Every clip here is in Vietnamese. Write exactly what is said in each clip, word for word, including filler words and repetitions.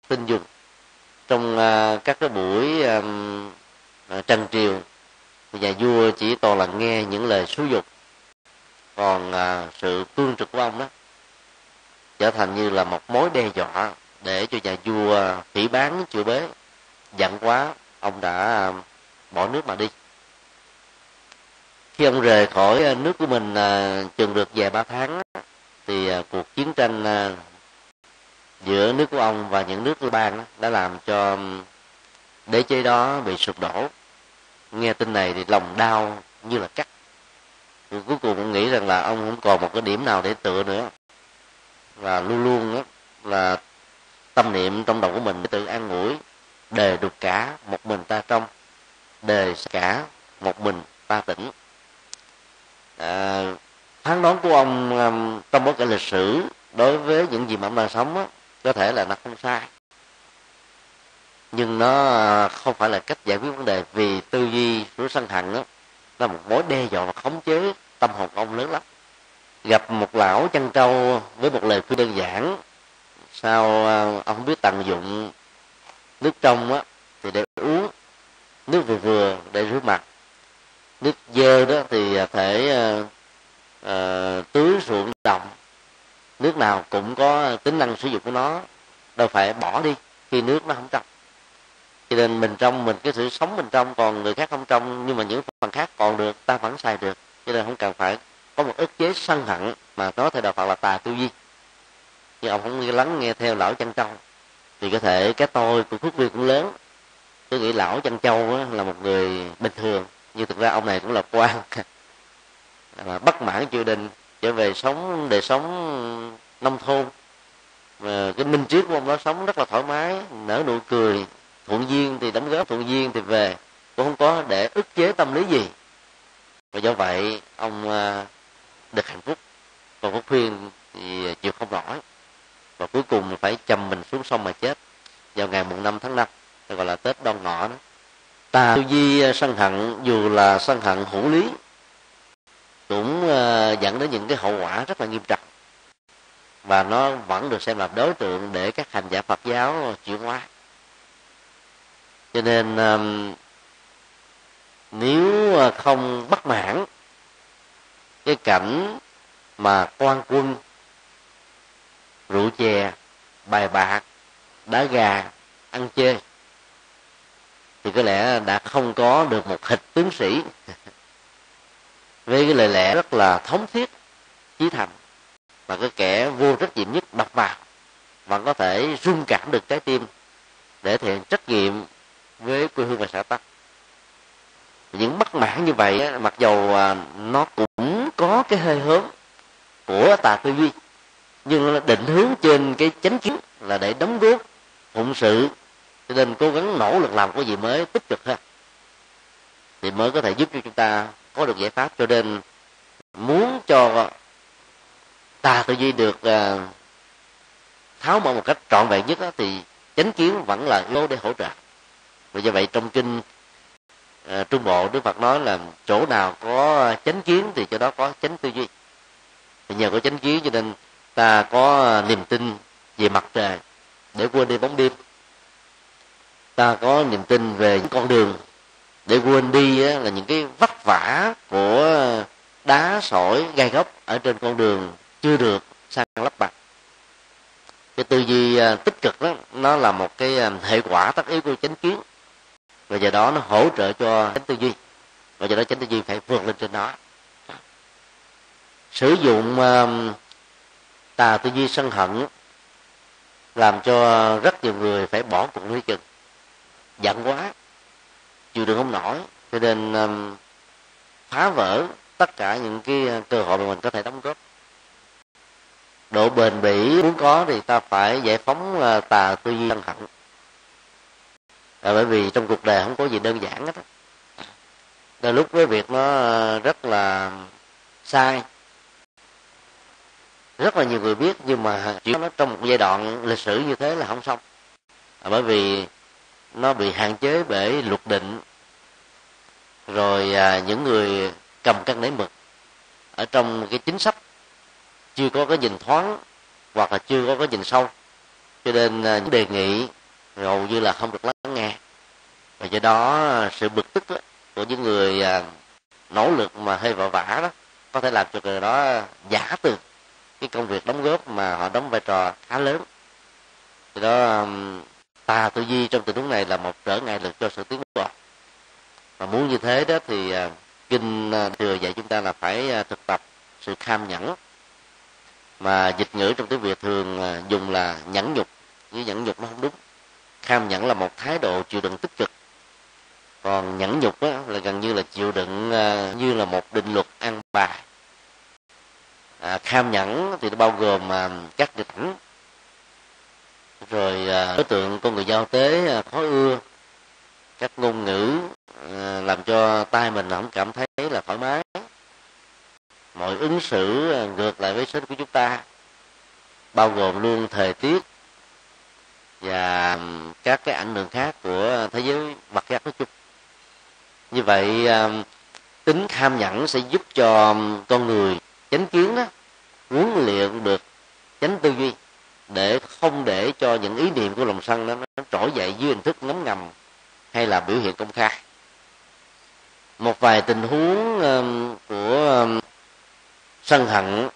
tin dùng. Trong uh, các cái buổi um, uh, trần triều thì nhà vua chỉ toàn là nghe những lời xúi dục, còn uh, sự cương trực của ông đó trở thành như là một mối đe dọa để cho nhà vua phỉ báng chửi bới. Giận quá, ông đã uh, bỏ nước mà đi. Khi ông rời khỏi nước của mình uh, chừng được vài ba tháng thì uh, cuộc chiến tranh uh, giữa nước của ông và những nước bang đã làm cho đế chế đó bị sụp đổ. Nghe tin này thì lòng đau như là cắt. Rồi cuối cùng ông nghĩ rằng là ông không còn một cái điểm nào để tựa nữa, và luôn luôn đó là tâm niệm trong đầu của mình tự an ủi: đề đục cả một mình ta trong, đề cả một mình ta tỉnh. À, phán đoán của ông um, trong bối cảnh lịch sử đối với những gì mà ông đang sống đó, có thể là nó không sai, nhưng nó không phải là cách giải quyết vấn đề, vì tư duy của sân hận đó là một mối đe dọa và khống chế tâm hồn của ông lớn lắm. Gặp một lão chăn trâu với một lời khuyên đơn giản: sao ông không biết tận dụng nước trong á thì để uống, nước vừa vừa để rửa mặt, nước dơ đó thì thể uh, uh, tưới ruộng đồng, nước nào cũng có tính năng sử dụng của nó, đâu phải bỏ đi khi nước nó không trong. Cho nên mình trong mình cái sự sống mình trong, còn người khác không trong, nhưng mà những phần khác còn được, ta vẫn xài được. Cho nên không cần phải có một ức chế sân hận, mà nói theo đạo Phật là tà tư duy. Nhưng ông không lắng nghe theo lão chăn trâu thì có thể cái tôi của Phước Viên cũng lớn. Tôi nghĩ lão chăn trâu là một người bình thường, nhưng thực ra ông này cũng là quan mà bất mãn triều đình, trở về sống đời sống nông thôn. Mà cái minh triết của ông đó sống rất là thoải mái, nở nụ cười, thuận duyên thì đóng góp, thuận duyên thì về, cũng không có để ức chế tâm lý gì. Và do vậy ông được hạnh phúc, còn Phúc Khuyên thì chịu không nổi, và cuối cùng phải chầm mình xuống sông mà chết vào ngày mùng năm tháng năm, gọi là Tết Đoan Ngọ đó. Tà tư duy sân hận, dù là sân hận hữu lý, cũng dẫn đến những cái hậu quả rất là nghiêm trọng, và nó vẫn được xem là đối tượng để các hành giả Phật giáo chuyển hóa. Cho nên nếu không bất mãn cái cảnh mà quan quân, rượu chè, bài bạc, đá gà, ăn chơi, thì có lẽ đã không có được một hịch tướng sĩ với cái lời lẽ rất là thống thiết, chí thành, mà cái kẻ vô trách nhiệm nhất đọc vào vẫn có thể rung cảm được trái tim để thể hiện trách nhiệm với quê hương và xã tắc. Những bất mãn như vậy, mặc dầu nó cũng có cái hơi hướng của tà tư duy, nhưng nó định hướng trên cái chánh kiến là để đóng góp phụng sự, cho nên cố gắng nỗ lực làm cái gì mới tích cực hơn thì mới có thể giúp cho chúng ta có được giải pháp. Cho nên muốn cho tà tư duy được uh, tháo mở một cách trọn vẹn nhất đó, thì chánh kiến vẫn là yếu tố để hỗ trợ. Và do vậy trong kinh uh, Trung Bộ, Đức Phật nói là chỗ nào có chánh kiến thì chỗ đó có chánh tư duy. Thì nhờ có chánh kiến cho nên ta có niềm tin về mặt trời để quên đi bóng đêm, ta có niềm tin về những con đường để quên đi á, là những cái vất vả của đá sỏi gai góc ở trên con đường chưa được san lấp bằng. Cái tư duy tích cực đó, nó là một cái hệ quả tất yếu của chánh kiến, và do đó nó hỗ trợ cho chánh tư duy, và do đó chánh tư duy phải vượt lên trên nó. Sử dụng uh, tà tư duy sân hận làm cho rất nhiều người phải bỏ cuộc nuôi chừng, giận quá, chịu đựng không nổi, cho nên um, phá vỡ tất cả những cái cơ hội mà mình có thể đóng góp. Độ bền bỉ muốn có thì ta phải giải phóng uh, tà tư duy sân hận, à, bởi vì trong cuộc đời không có gì đơn giản hết. Đôi lúc cái việc nó rất là sai, rất là nhiều người biết, nhưng mà chuyện nó trong một giai đoạn lịch sử như thế là không xong, à, bởi vì nó bị hạn chế bởi luật định, rồi à, những người cầm cân nảy mực ở trong cái chính sách chưa có cái nhìn thoáng hoặc là chưa có cái nhìn sâu, cho nên những đề nghị hầu như là không được lắng nghe, và do đó sự bực tức đó, của những người nỗ lực mà hơi vội vã đó có thể làm cho người đó giả từ cái công việc đóng góp mà họ đóng vai trò khá lớn. Do đó tà tư duy trong tình huống này là một trở ngại lực cho sự tiến bộ. Và muốn như thế đó thì kinh thừa dạy chúng ta là phải thực tập sự kham nhẫn, mà dịch ngữ trong tiếng Việt thường dùng là nhẫn nhục, nhưng nhẫn nhục nó không đúng. Kham nhẫn là một thái độ chịu đựng tích cực, còn nhẫn nhục đó là gần như là chịu đựng như là một định luật an bài. À, kham nhẫn thì nó bao gồm à, các nghịch cảnh, rồi à, đối tượng con người giao tế à, khó ưa, các ngôn ngữ à, làm cho tai mình không cảm thấy là thoải mái, mọi ứng xử à, ngược lại với sở thích của chúng ta, bao gồm luôn thời tiết và các cái ảnh hưởng khác của thế giới vật chất nói chung. Như vậy à, tính kham nhẫn sẽ giúp cho con người chánh kiến đó huấn luyện được chánh tư duy, để không để cho những ý niệm của lòng sân đó nó trỗi dậy dưới hình thức ngấm ngầm hay là biểu hiện công khai. Một vài tình huống của sân hận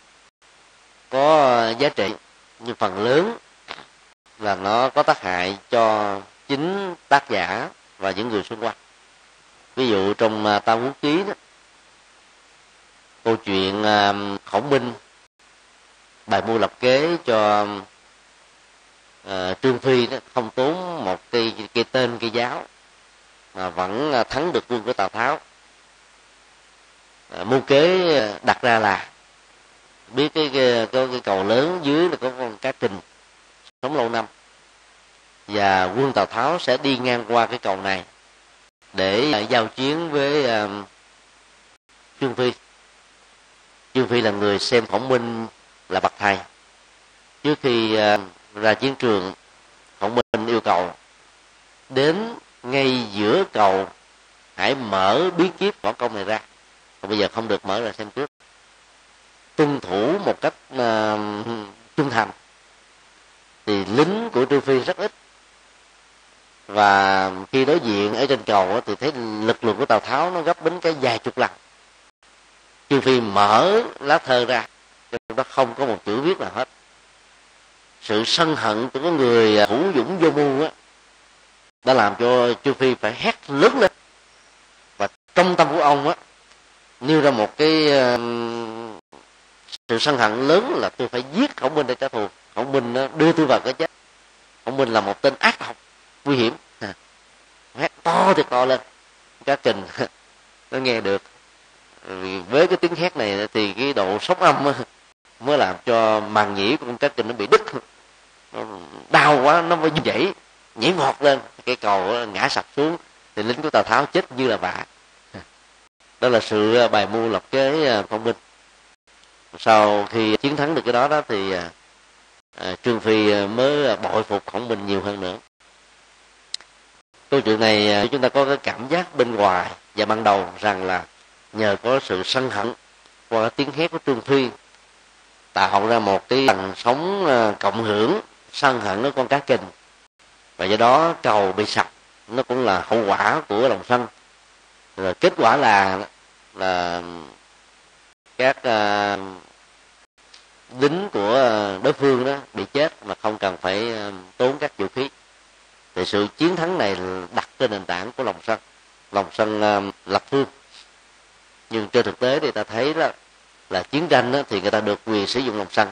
có giá trị, nhưng phần lớn là nó có tác hại cho chính tác giả và những người xung quanh. Ví dụ trong Tam Quốc Chí đó, câu chuyện Khổng Minh bài mưu lập kế cho uh, Trương Phi đó không tốn một cây, cây tên cây giáo mà vẫn thắng được quân của Tào Tháo. Uh, mưu kế đặt ra là biết cái cái, cái, cái cầu lớn dưới là có con cá trình sống lâu năm, và quân Tào Tháo sẽ đi ngang qua cái cầu này để uh, giao chiến với uh, Trương Phi. Trương Phi là người xem Khổng Minh là bậc thầy. Trước khi uh, ra chiến trường, Khổng Minh yêu cầu đến ngay giữa cầu hãy mở bí kíp võ công này ra, còn bây giờ không được mở ra xem trước. Tuân thủ một cách uh, trung thành thì lính của Trương Phi rất ít, và khi đối diện ở trên cầu thì thấy lực lượng của Tào Tháo nó gấp đến cái vài chục lần. Trương Phi mở lá thơ ra, trong đó không có một chữ viết nào hết. Sự sân hận của người thủ dũng vô mưu á đã làm cho Trương Phi phải hét lớn lên, và trong tâm của ông á nêu ra một cái uh, sự sân hận lớn là tôi phải giết Khổng Minh để trả thù. Khổng Minh uh, đưa tôi vào cái chết. Khổng Minh là một tên ác độc nguy hiểm. À, hét to thì to lên, Cá Kình nó nghe được. Vì với cái tiếng hét này thì cái độ sóng âm mới làm cho màng nhĩ của con Cá Kình nó bị đứt, nó đau quá, nó mới dậy nhảy ngọt lên, cái cầu ngã sập xuống, thì lính của Tào Tháo chết như là vả. Đó là sự bài mưu lập kế Khổng Minh. Sau khi chiến thắng được cái đó đó thì à, Trương Phi mới bội phục Khổng Minh nhiều hơn nữa. Câu chuyện này chúng ta có cái cảm giác bên ngoài và ban đầu rằng là nhờ có sự sân hận qua tiếng hét của Trương Phi tạo ra một cái làn sóng cộng hưởng sân hận với con Cá Kình, và do đó cầu bị sập. Nó cũng là hậu quả của lòng sân. Rồi kết quả là là các uh, lính của đối phương đó bị chết mà không cần phải uh, tốn các vũ khí. Thì sự chiến thắng này đặt trên nền tảng của lòng sân, lòng sân uh, lập phương. Nhưng trên thực tế thì ta thấy đó là chiến tranh đó, thì người ta được quyền sử dụng lòng sân,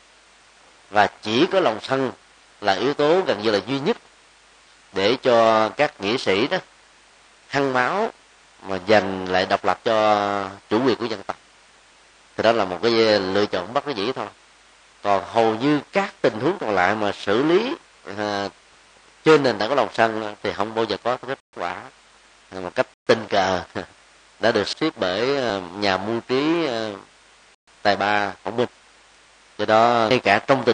và chỉ có lòng sân là yếu tố gần như là duy nhất để cho các nghĩa sĩ đó hăng máu mà giành lại độc lập cho chủ quyền của dân tộc. Thì đó là một cái lựa chọn bất đắc dĩ thôi. Còn hầu như các tình huống còn lại mà xử lý à, trên nền tảng của lòng sân thì không bao giờ có kết quả một cách tình cờ đã được xếp bởi nhà mưu trí tài ba Khổng Minh. Do đó ngay cả trong tình